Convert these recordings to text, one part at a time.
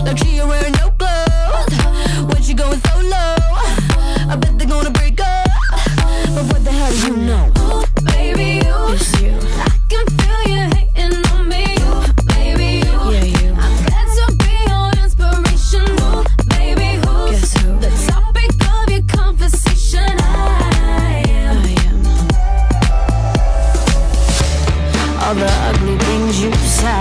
like she ain't wearing no clothes. When she going solo, I bet they're gonna break up. But what the hell do you know? Ooh, baby, it's you. I can feel you hating on me. Ooh, baby, yeah, you. I'm glad to be your inspiration. Ooh, baby, guess who? The topic of your conversation. I am. All the ugly things you say,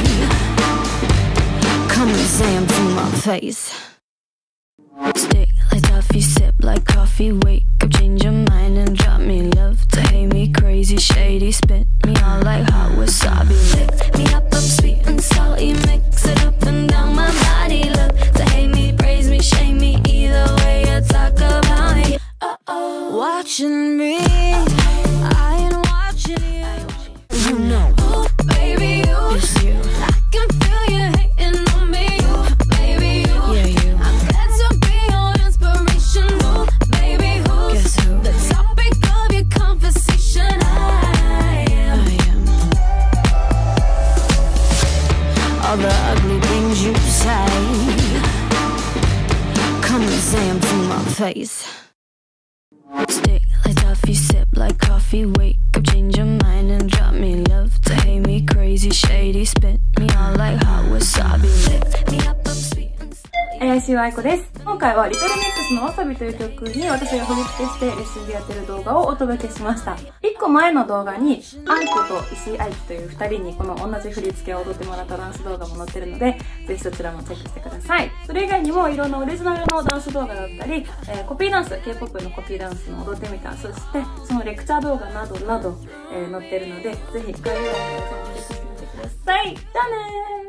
come and say them to my face. Stick like toffee, sip like coffee. Wake up, change your mind and drop me. Love to hate me, crazy, shady. Spit me all like hot wasabi. Lick me up, sweet and salty. Mix it up and down my body. Love to hate me, praise me, shame me. Either way you talk about me. Watching me, I ain't watching you. You know, ooh, baby, it's you. I can feel you hating on me. Ooh, baby, yeah, you. I'm glad to be your inspiration. Ooh, baby, guess who? The topic of your conversation. I am. All the ugly things you say, come and say them to my face. Stick like toffee, sip like coffee. Wake up, change your mind and drop me. Love to hate me, crazy, shady. Spit me all like hot wasabi. Lick me up, sweet and salty. 怪しい愛子です。今回はリトルミックスのわさびという曲に私が振り付けしてレッスンでやってる動画をお届けしました。1個前の動画にアンクと石井愛樹という2人にこの同じ振り付けを踊ってもらったダンス動画も載ってるので、ぜひそちらもチェックしてください。それ以外にもいろんなオリジナルのダンス動画だったり、コピーダンス、K-POP のコピーダンスの踊ってみた、そしてそのレクチャー動画などなど、載ってるので、ぜひ概要欄からチェックしてみてください。じゃあねー。